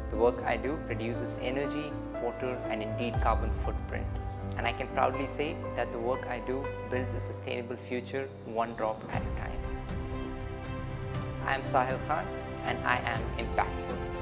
The work I do reduces energy, water, and indeed carbon footprint. And I can proudly say that the work I do builds a sustainable future one drop at a time. I am Saahil Khan and I am impactful.